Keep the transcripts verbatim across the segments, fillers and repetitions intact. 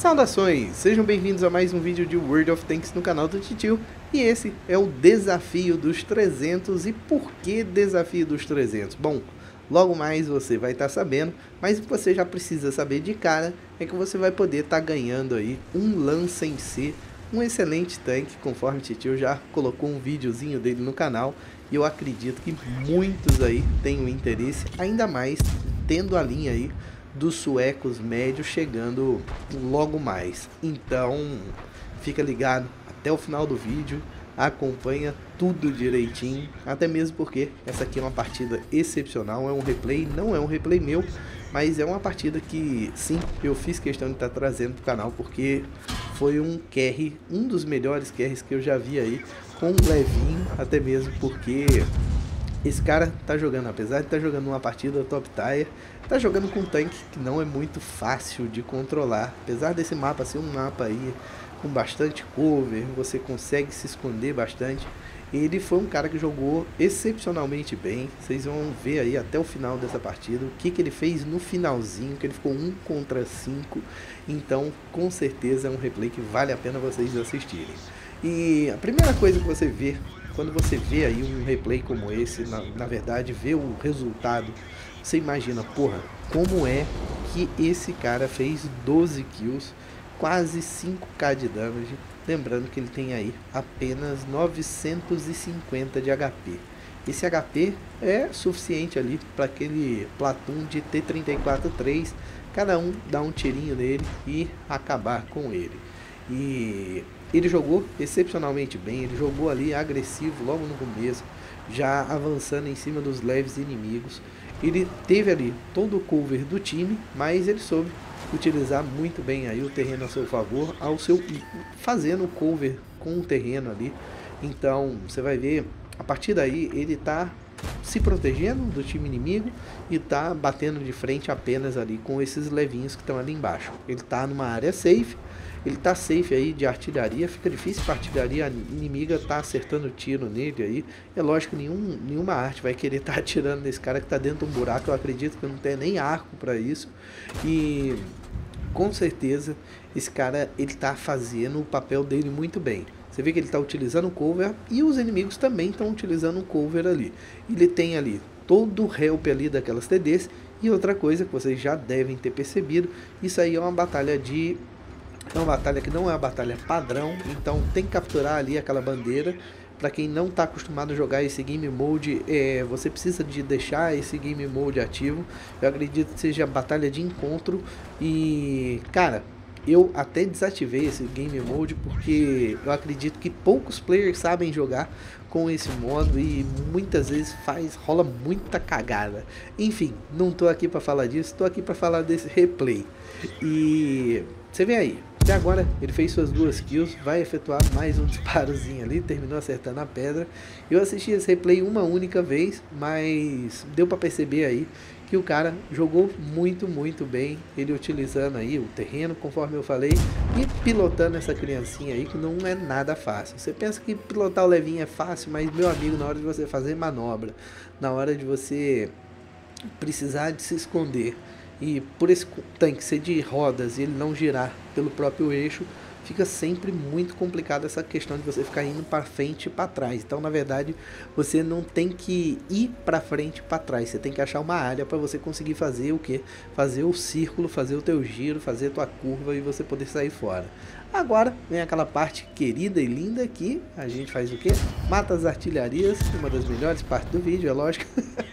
Saudações, sejam bem-vindos a mais um vídeo de World of Tanks no canal do Titio. E esse é o desafio dos trezentos. E por que desafio dos trezentos? Bom, logo mais você vai estar sabendo, mas você já precisa saber de cara é que você vai poder estar ganhando aí um Lança em C, um excelente tanque, conforme o Titio já colocou um videozinho dele no canal. E eu acredito que muitos aí tenham interesse, ainda mais tendo a linha aí dos suecos médios chegando logo mais. Então fica ligado até o final do vídeo, acompanha tudo direitinho, até mesmo porque essa aqui é uma partida excepcional, é um replay, não é um replay meu, mas é uma partida que sim, eu fiz questão de estar trazendo para o canal, porque foi um carry, um dos melhores carries que eu já vi aí, com um levinho, até mesmo porque esse cara tá jogando, apesar de estar tá jogando uma partida top tier, tá jogando com um tanque que não é muito fácil de controlar. Apesar desse mapa ser um mapa aí com bastante cover, você consegue se esconder bastante. Ele foi um cara que jogou excepcionalmente bem. Vocês vão ver aí até o final dessa partida o que, que ele fez no finalzinho, que ele ficou um contra cinco. Então, com certeza é um replay que vale a pena vocês assistirem. E a primeira coisa que você vê quando você vê aí um replay como esse, na, na verdade, vê o resultado, você imagina, porra, como é que esse cara fez doze kills, quase cinco K de damage, lembrando que ele tem aí apenas novecentos e cinquenta de H P. Esse H P é suficiente ali para aquele Platoon de T trinta e quatro três, cada um dá um tirinho nele e acabar com ele. E ele jogou excepcionalmente bem, ele jogou ali agressivo logo no começo, já avançando em cima dos leves inimigos. Ele teve ali todo o cover do time, mas ele soube utilizar muito bem aí o terreno a seu favor, ao seu, fazendo o cover com o terreno ali. Então você vai ver, a partir daí ele tá se protegendo do time inimigo e tá batendo de frente apenas ali com esses levinhos que estão ali embaixo. Ele tá numa área safe. Ele tá safe aí de artilharia, fica difícil para a artilharia inimiga tá acertando tiro nele aí. É lógico que nenhum, nenhuma arte vai querer estar tá atirando nesse cara que tá dentro de um buraco. Eu acredito que não tem nem arco para isso. E com certeza esse cara ele tá fazendo o papel dele muito bem. Você vê que ele tá utilizando o cover e os inimigos também estão utilizando o cover ali. Ele tem ali todo o help ali daquelas T Ds. E outra coisa que vocês já devem ter percebido, isso aí é uma batalha de... É uma batalha que não é uma batalha padrão, então tem que capturar ali aquela bandeira. Para quem não está acostumado a jogar esse game mode, é, você precisa de deixar esse game mode ativo. Eu acredito que seja batalha de encontro e, cara, eu até desativei esse game mode porque eu acredito que poucos players sabem jogar com esse modo e muitas vezes faz rola muita cagada. Enfim, não tô aqui para falar disso, tô aqui para falar desse replay. E você vê aí, até agora ele fez suas duas kills, vai efetuar mais um disparozinho ali, terminou acertando a pedra. Eu assisti esse replay uma única vez, mas deu para perceber aí que o cara jogou muito, muito bem, ele utilizando aí o terreno, conforme eu falei, e pilotando essa criancinha aí, que não é nada fácil. Você pensa que pilotar o levinho é fácil, mas, meu amigo, na hora de você fazer manobra, na hora de você precisar de se esconder, e por esse tanque ser de rodas e ele não girar pelo próprio eixo, fica sempre muito complicado essa questão de você ficar indo para frente e para trás. Então, na verdade, você não tem que ir para frente e para trás. Você tem que achar uma área para você conseguir fazer o que? Fazer o círculo, fazer o teu giro, fazer a tua curva e você poder sair fora. Agora vem aquela parte querida e linda que a gente faz o que? Mata as artilharias, uma das melhores partes do vídeo, é lógico.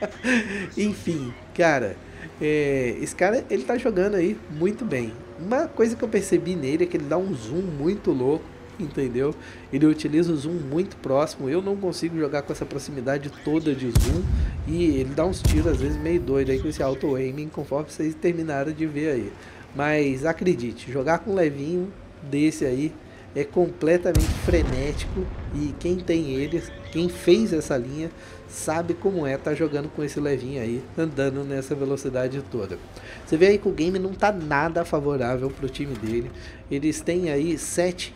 Enfim, cara, é, esse cara ele tá jogando aí muito bem. Uma coisa que eu percebi nele é que ele dá um zoom muito louco, entendeu? Ele utiliza o zoom muito próximo. Eu não consigo jogar com essa proximidade toda de zoom. E ele dá uns tiros às vezes meio doido aí com esse auto aiming, conforme vocês terminaram de ver aí. Mas acredite, jogar com um levinho desse aí é completamente frenético. E quem tem ele, quem fez essa linha, sabe como é estar tá jogando com esse levinho aí, andando nessa velocidade toda. Você vê aí que o game não tá nada favorável pro time dele. Eles têm aí sete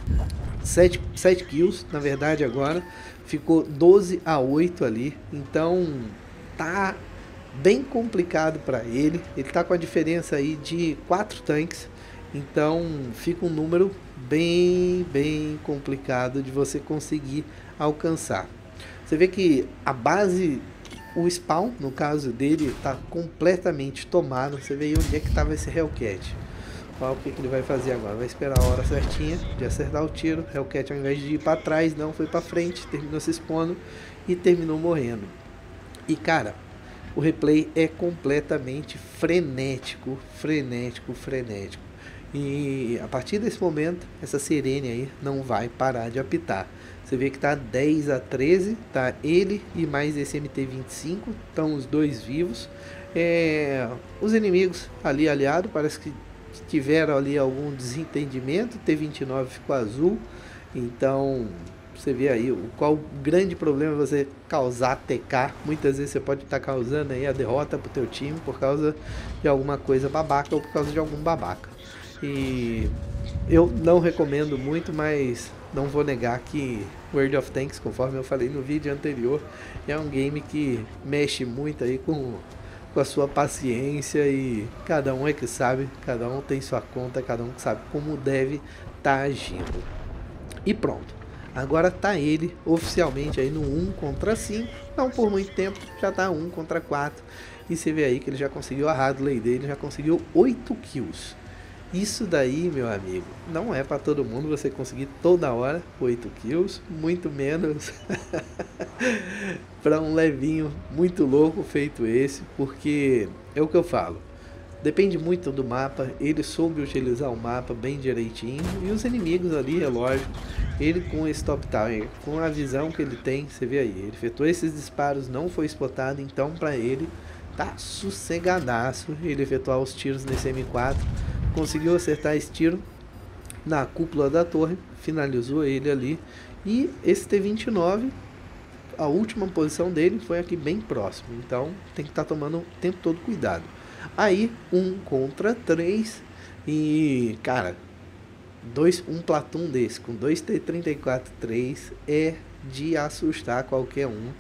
kills, na verdade agora. Ficou doze a oito ali. Então tá bem complicado para ele. Ele tá com a diferença aí de quatro tanques. Então fica um número bem, bem complicado de você conseguir alcançar. Você vê que a base, o spawn, no caso dele, está completamente tomado. Você vê aí onde é que estava esse Hellcat. Olha o que, que ele vai fazer agora. Vai esperar a hora certinha de acertar o tiro. Hellcat, ao invés de ir para trás, não, foi para frente, terminou se expondo e terminou morrendo. E cara, o replay é completamente frenético, frenético, frenético. E a partir desse momento, essa sirene aí não vai parar de apitar. Você vê que tá dez a treze, tá ele e mais esse M T vinte e cinco, estão os dois vivos. É, os inimigos ali aliados, parece que tiveram ali algum desentendimento. T vinte e nove ficou azul, então você vê aí o qual o grande problema é você causar T K. Muitas vezes você pode estar causando aí a derrota pro teu time por causa de alguma coisa babaca ou por causa de algum babaca. E eu não recomendo muito, mas não vou negar que World of Tanks, conforme eu falei no vídeo anterior, é um game que mexe muito aí com, com a sua paciência, e cada um é que sabe, cada um tem sua conta, cada um que sabe como deve estar tá agindo. E pronto, agora tá ele oficialmente aí no um contra cinco, não por muito tempo, já tá um contra quatro, e você vê aí que ele já conseguiu a Hadley dele, já conseguiu oito kills. Isso daí, meu amigo, não é para todo mundo você conseguir toda hora oito kills, muito menos para um levinho muito louco feito esse, porque é o que eu falo, depende muito do mapa. Ele soube utilizar o mapa bem direitinho, e os inimigos ali, é lógico, ele com esse top tower, com a visão que ele tem, você vê aí, ele efetuou esses disparos, não foi spotado, então para ele tá sossegadaço ele efetuar os tiros nesse M quatro. Conseguiu acertar esse tiro na cúpula da torre, finalizou ele ali. E esse T vinte e nove, a última posição dele foi aqui bem próximo, então tem que estar tá tomando o tempo todo cuidado. Aí um contra três, e cara, dois, um platum desse com dois T trinta e quatro três é de assustar qualquer um.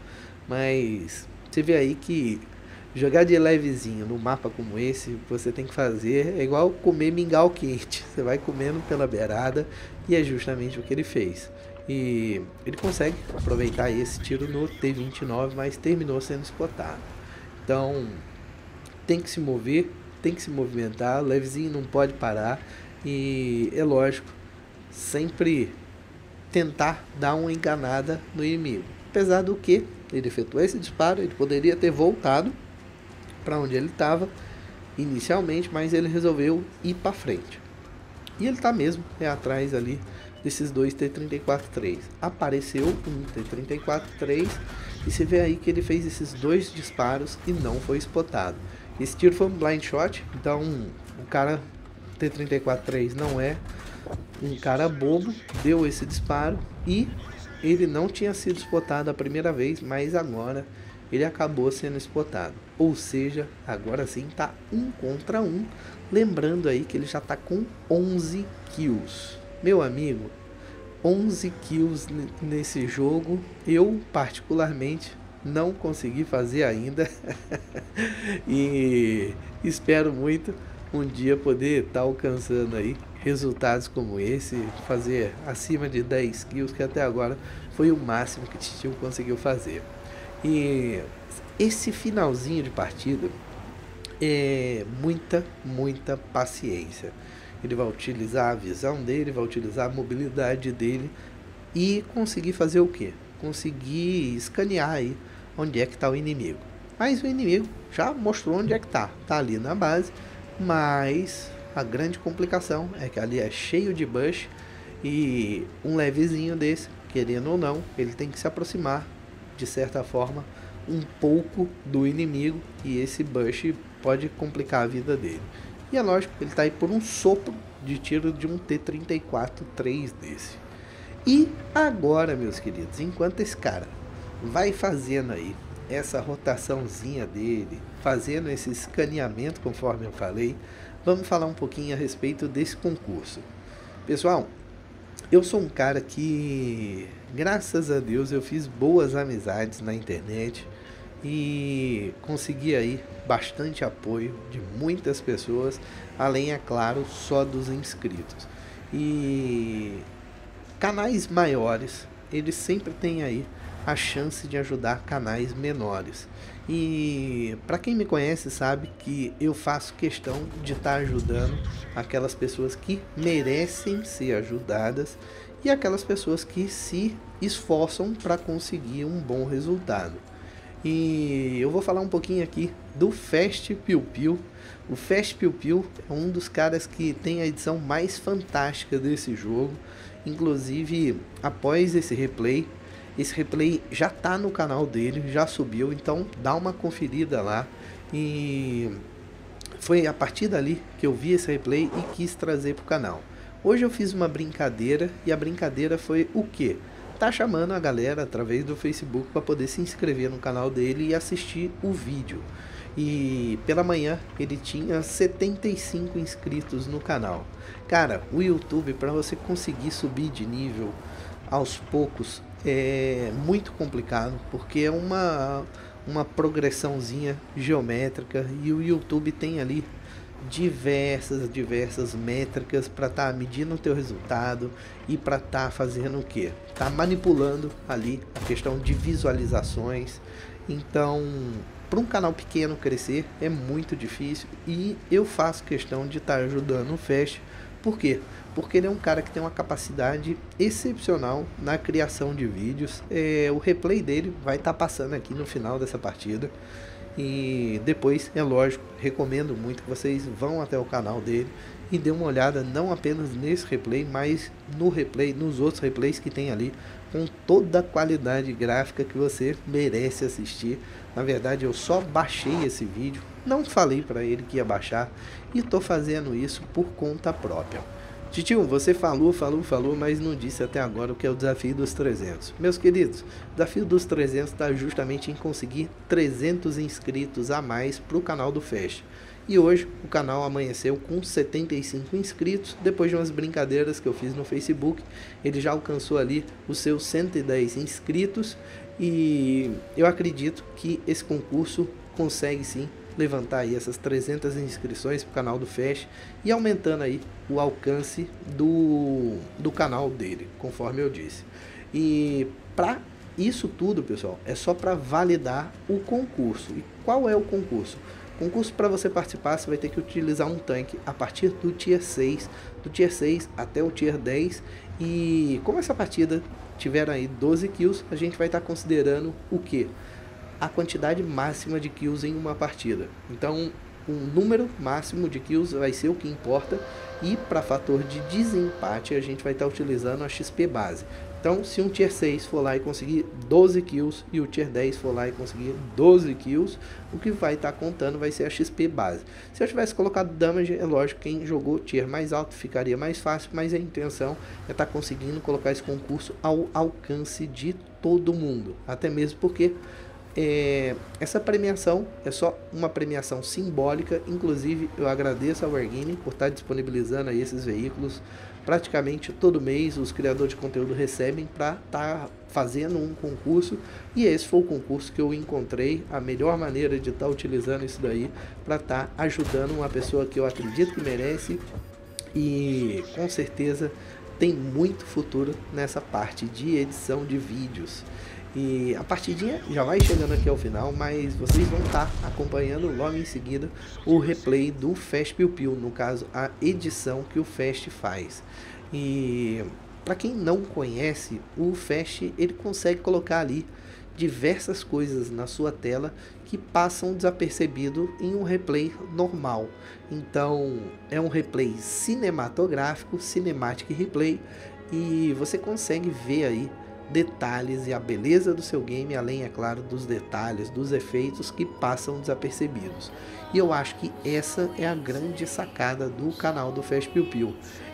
Mas você vê aí que jogar de levezinho no mapa como esse, você tem que fazer é igual comer mingau quente. Você vai comendo pela beirada, e é justamente o que ele fez. E ele consegue aproveitar esse tiro no T vinte e nove, mas terminou sendo spotado. Então tem que se mover, tem que se movimentar, levezinho não pode parar. E é lógico, sempre tentar dar uma enganada no inimigo. Apesar do que ele efetuou esse disparo, ele poderia ter voltado para onde ele estava inicialmente, mas ele resolveu ir para frente. E ele tá mesmo é atrás ali desses dois T trinta e quatro três. Apareceu um T trinta e quatro três, e você vê aí que ele fez esses dois disparos e não foi spotado. Esse tiro foi um blind shot, então o cara T trinta e quatro três não é um cara bobo, deu esse disparo e ele não tinha sido spotado a primeira vez, mas agora ele acabou sendo spotado. Ou seja, agora sim tá um contra um. Lembrando aí que ele já tá com onze kills. Meu amigo, onze kills nesse jogo. Eu particularmente não consegui fazer ainda. E espero muito um dia poder estar tá alcançando aí resultados como esse, fazer acima de dez kills, que até agora foi o máximo que o Titio conseguiu fazer. E esse finalzinho de partida é muita, muita paciência. Ele vai utilizar a visão dele, vai utilizar a mobilidade dele e conseguir fazer o que? Conseguir escanear aí onde é que está o inimigo. Mas o inimigo já mostrou onde é que está. Está ali na base, mas a grande complicação é que ali é cheio de bush, e um levezinho desse, querendo ou não, ele tem que se aproximar de certa forma um pouco do inimigo, e esse bush pode complicar a vida dele. E é lógico, ele está aí por um sopro de tiro de um T trinta e quatro três desse. E agora, meus queridos, enquanto esse cara vai fazendo aí essa rotaçãozinha dele, fazendo esse escaneamento conforme eu falei, vamos falar um pouquinho a respeito desse concurso. Pessoal, eu sou um cara que, graças a Deus, eu fiz boas amizades na internet. e consegui aí bastante apoio de muitas pessoas, além, é claro, só dos inscritos. E canais maiores, eles sempre têm aí a chance de ajudar canais menores. E para quem me conhece sabe que eu faço questão de estar ajudando aquelas pessoas que merecem ser ajudadas e aquelas pessoas que se esforçam para conseguir um bom resultado. E eu vou falar um pouquinho aqui do Fast Piu Piu. O Fast Piu Piu é um dos caras que tem a edição mais fantástica desse jogo. Inclusive, após esse replay, esse replay já tá no canal dele, já subiu, então dá uma conferida lá. E foi a partir dali que eu vi esse replay e quis trazer pro canal. Hoje eu fiz uma brincadeira, e a brincadeira foi o quê? Tá chamando a galera através do Facebook para poder se inscrever no canal dele e assistir o vídeo. E pela manhã ele tinha setenta e cinco inscritos no canal. Cara, o YouTube, para você conseguir subir de nível aos poucos, é muito complicado, porque é uma, uma progressãozinha geométrica, e o YouTube tem ali diversas, diversas métricas para estar tá medindo o teu resultado e para estar tá fazendo o que? Tá manipulando ali a questão de visualizações. Então, para um canal pequeno crescer é muito difícil, e eu faço questão de estar tá ajudando o Fast. Por quê? Porque ele é um cara que tem uma capacidade excepcional na criação de vídeos. É, o replay dele vai estar tá passando aqui no final dessa partida. E depois, é lógico, recomendo muito que vocês vão até o canal dele e dê uma olhada não apenas nesse replay, mas no replay, nos outros replays que tem ali, com toda a qualidade gráfica que você merece assistir. Na verdade, eu só baixei esse vídeo, não falei para ele que ia baixar, e tô fazendo isso por conta própria. Titio, você falou, falou, falou, mas não disse até agora o que é o desafio dos trezentos. Meus queridos, o desafio dos trezentos está justamente em conseguir trezentos inscritos a mais para o canal do Fast. E hoje o canal amanheceu com setenta e cinco inscritos, depois de umas brincadeiras que eu fiz no Facebook. Ele já alcançou ali os seus cento e dez inscritos, e eu acredito que esse concurso consegue sim levantar aí essas trezentas inscrições para o canal do Fast e aumentando aí o alcance do, do canal dele, conforme eu disse. E para isso tudo, pessoal, é só para validar o concurso. E qual é o concurso? Concurso, para você participar, você vai ter que utilizar um tanque a partir do tier seis, do tier seis até o tier dez. E como essa partida tiver aí doze kills, a gente vai estar considerando o que? A quantidade máxima de kills em uma partida. Então, o número máximo de kills vai ser o que importa, e para fator de desempate a gente vai estar utilizando a X P base. Então, se um tier seis for lá e conseguir doze kills e o tier dez for lá e conseguir doze kills, o que vai estar contando vai ser a X P base. Se eu tivesse colocado damage, é lógico, quem jogou tier mais alto ficaria mais fácil, mas a intenção é estar conseguindo colocar esse concurso ao alcance de todo mundo, até mesmo porque É, essa premiação é só uma premiação simbólica. Inclusive, eu agradeço ao Wargaming por estar disponibilizando aí esses veículos. Praticamente todo mês os criadores de conteúdo recebem para estar fazendo um concurso, e esse foi o concurso que eu encontrei a melhor maneira de estar utilizando isso daí para estar ajudando uma pessoa que eu acredito que merece, e com certeza tem muito futuro nessa parte de edição de vídeos. E a partidinha já vai chegando aqui ao final, mas vocês vão estar acompanhando logo em seguida o replay do Fast Piu Piu, no caso a edição que o Fast faz. E para quem não conhece, o Fast ele consegue colocar ali diversas coisas na sua tela que passam desapercebido em um replay normal. Então é um replay cinematográfico, cinematic replay, e você consegue ver aí detalhes e a beleza do seu game, além, é claro, dos detalhes, dos efeitos que passam desapercebidos. E eu acho que essa é a grande sacada do canal do Fast Piu Piu.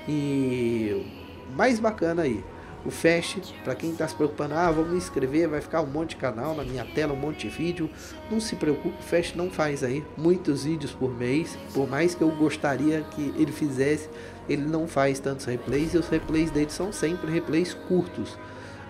E mais bacana aí, o Fast, para quem está se preocupando, ah, vou me inscrever, vai ficar um monte de canal na minha tela, um monte de vídeo, não se preocupe, o Fast não faz aí muitos vídeos por mês, por mais que eu gostaria que ele fizesse, ele não faz tantos replays, e os replays dele são sempre replays curtos.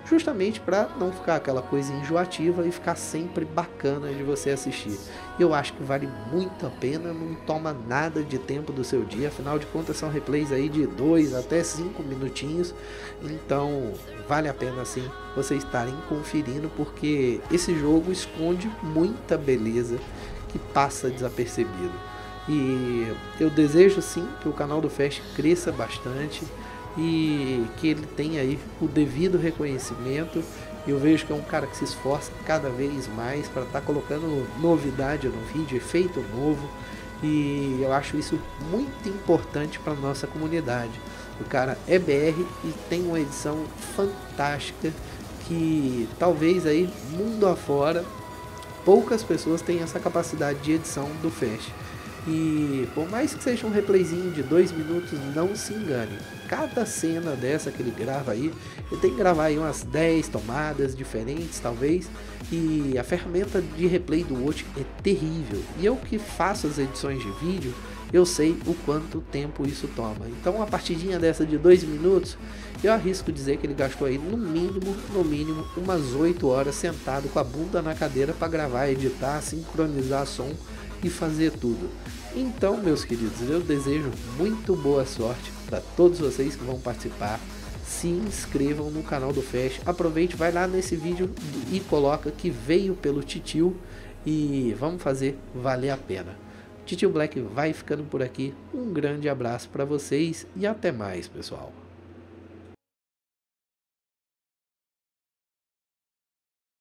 justamente para não ficar aquela coisa enjoativa e ficar sempre bacana de você assistir. Eu acho que vale muito a pena, não toma nada de tempo do seu dia, afinal de contas são replays aí de dois até cinco minutinhos, então vale a pena sim vocês estarem conferindo, porque esse jogo esconde muita beleza que passa desapercebido. E eu desejo sim que o canal do Fast cresça bastante e que ele tenha aí o devido reconhecimento. Eu vejo que é um cara que se esforça cada vez mais para estar tá colocando novidade no vídeo, efeito novo, e eu acho isso muito importante para nossa comunidade. O cara é B R e tem uma edição fantástica que talvez aí mundo afora poucas pessoas têm essa capacidade de edição do Fast. E por mais que seja um replayzinho de dois minutos, não se engane, cada cena dessa que ele grava aí, ele tem que gravar aí umas dez tomadas diferentes talvez, e a ferramenta de replay do Watch é terrível, e eu que faço as edições de vídeo, eu sei o quanto tempo isso toma. Então uma partidinha dessa de dois minutos, eu arrisco dizer que ele gastou aí no mínimo, no mínimo, umas oito horas sentado com a bunda na cadeira para gravar, editar, sincronizar som e fazer tudo. Então, meus queridos, eu desejo muito boa sorte para todos vocês que vão participar. Se inscrevam no canal do Fast, aproveite, vai lá nesse vídeo e coloca que veio pelo Titio e vamos fazer valer a pena. Titio Black vai ficando por aqui, um grande abraço para vocês e até mais, pessoal.